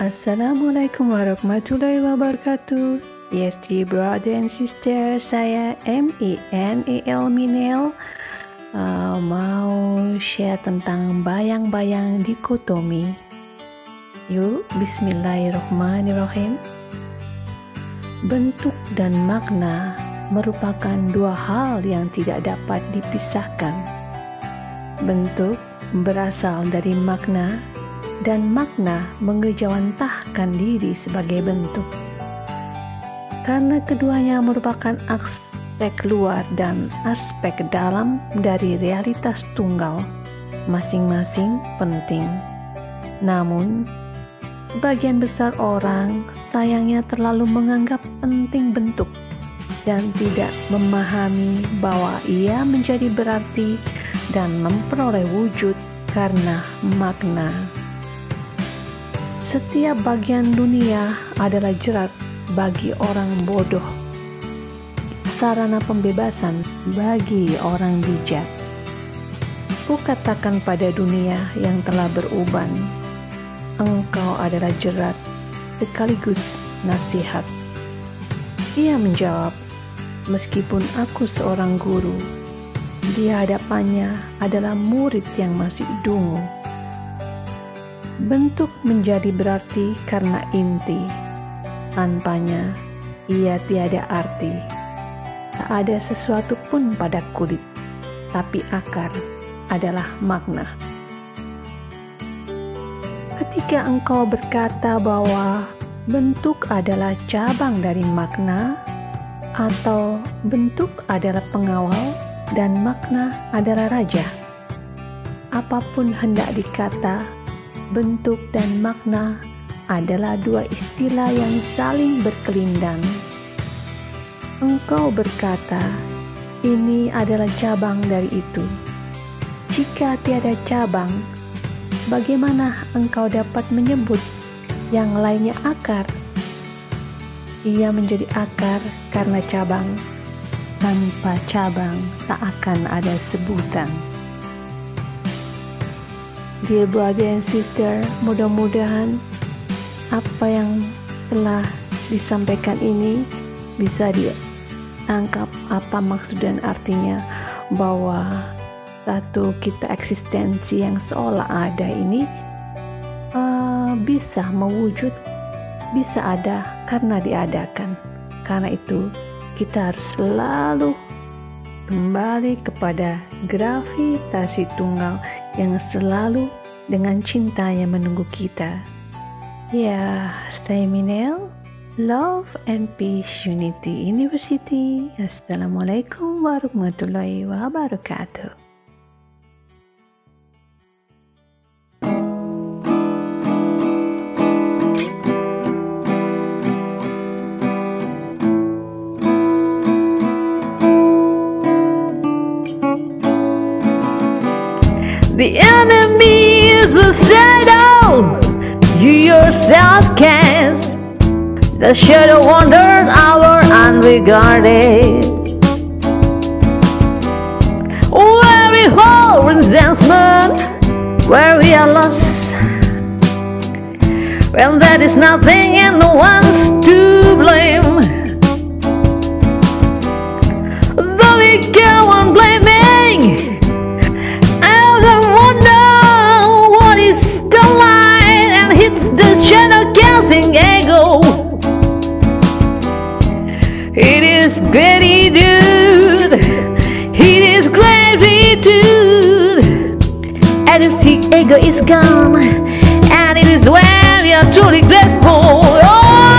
Assalamualaikum warahmatullahi wabarakatuh. Yes, dear brother and sister, saya M.I.N.E.L. Minel mau share tentang bayang-bayang dikotomi. Yuk, bismillahirrahmanirrahim. Bentuk dan makna merupakan dua hal yang tidak dapat dipisahkan. Bentuk berasal dari makna, dan makna mengejawantahkan diri sebagai bentuk. Karena keduanya merupakan aspek luar dan aspek dalam dari realitas tunggal, masing-masing penting. Namun, sebagian besar orang sayangnya terlalu menganggap penting bentuk dan tidak memahami bahwa ia menjadi berarti dan memperoleh wujud karena makna. Setiap bagian dunia adalah jerat bagi orang bodoh, sarana pembebasan bagi orang bijak. Kukatakan pada dunia yang telah beruban, engkau adalah jerat sekaligus nasihat. Ia menjawab, meskipun aku seorang guru, di hadapannya adalah murid yang masih dungu. Bentuk menjadi berarti karena inti. Tanpanya, ia tiada arti. Tak ada sesuatu pun pada kulit, tapi akar adalah makna. Ketika engkau berkata bahwa bentuk adalah cabang dari makna, atau bentuk adalah pengawal dan makna adalah raja, apapun hendak dikata, bentuk dan makna adalah dua istilah yang saling berkelindang. Engkau berkata, ini adalah cabang dari itu. Jika tiada cabang, bagaimana engkau dapat menyebut yang lainnya akar? Ia menjadi akar karena cabang. Tanpa cabang tak akan ada sebutan. Dear brother and sister, mudah-mudahan apa yang telah disampaikan ini bisa ditangkap apa maksud dan artinya, bahwa satu kita eksistensi yang seolah ada ini bisa mewujud, bisa ada karena diadakan. Karena itu kita harus selalu kembali kepada gravitasi tunggal yang selalu dengan cinta yang menunggu kita. Ya, saya Minel, Love and Peace Unity University. Assalamualaikum warahmatullahi wabarakatuh. The enemy is a shadow you yourself cast. The shadow wanders out unregarded. Where we hold resentment, where we are lost, when there is nothing and no one's to blame. Though we go on blaming, ego. It is gratitude, it is gratitude, and you see ego is gone, and it is when we are truly grateful. Oh,